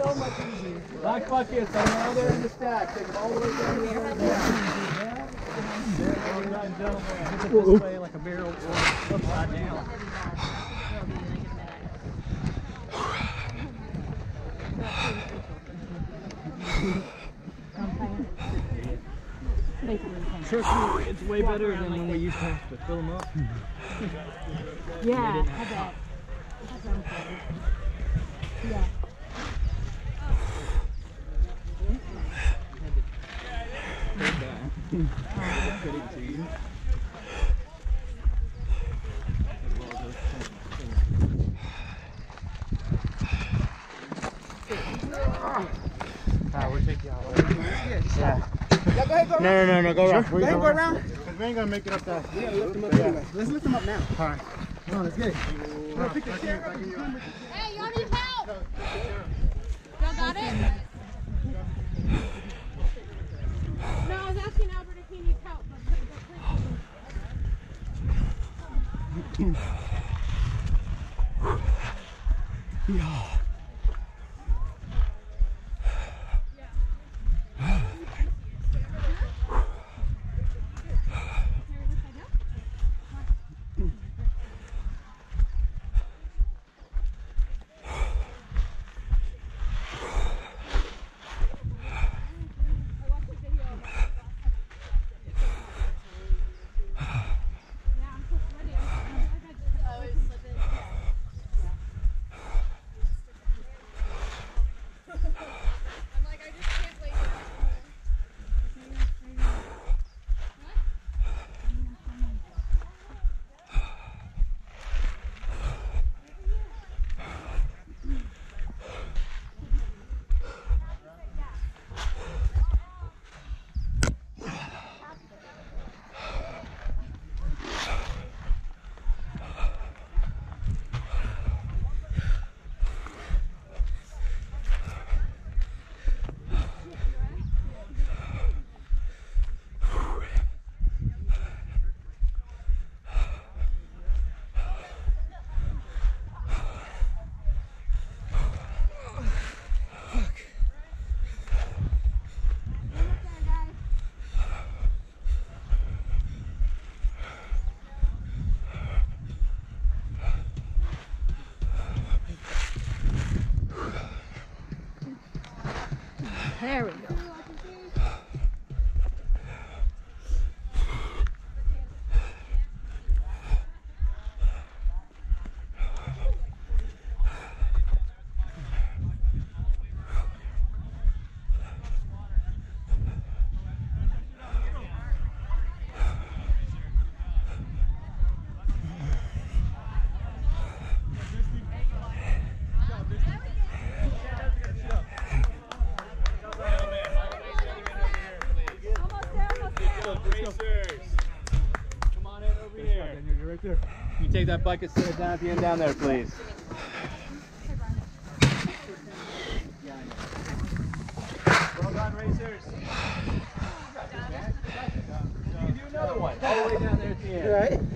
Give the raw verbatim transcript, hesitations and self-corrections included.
so much easier. Black buckets are now there in the stack. Take them all the way down here. Ladies and gentlemen, put it this way like a barrel or upside down. Trust me, it's way better than when we used to have to fill them up. Yeah, I bet. Yeah. Alright, we'll take you out. Yeah. Yeah, go ahead, go around. No, no, no, no, go around. Go ahead, go around. Because we ain't gonna make it up there. We gotta lift them up anyway. Let's lift them up now. Alright. Come on, let's get it. We'll pick the chair up. Hey, y'all need help! Y'all got it? No, I was asking Albert if he needs help. Yeah. There we go. You take that bucket, set it down at the end down there, please. Well done, racers. You can do another one. All the way down there at the end. Right.